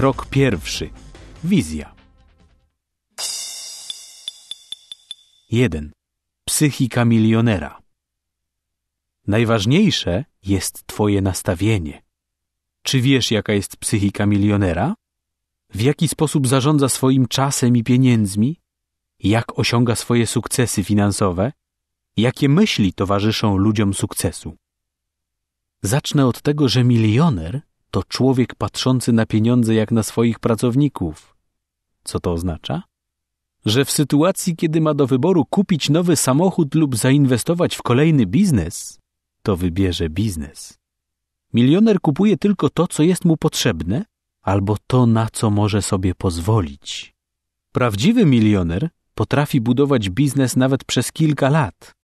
Krok pierwszy. Wizja. 1. Psychika milionera. Najważniejsze jest twoje nastawienie. Czy wiesz, jaka jest psychika milionera? W jaki sposób zarządza swoim czasem i pieniędzmi? Jak osiąga swoje sukcesy finansowe? Jakie myśli towarzyszą ludziom sukcesu? Zacznę od tego, że milioner to człowiek patrzący na pieniądze jak na swoich pracowników. Co to oznacza? Że w sytuacji, kiedy ma do wyboru kupić nowy samochód lub zainwestować w kolejny biznes, to wybierze biznes. Milioner kupuje tylko to, co jest mu potrzebne, albo to, na co może sobie pozwolić. Prawdziwy milioner potrafi budować biznes nawet przez kilka lat,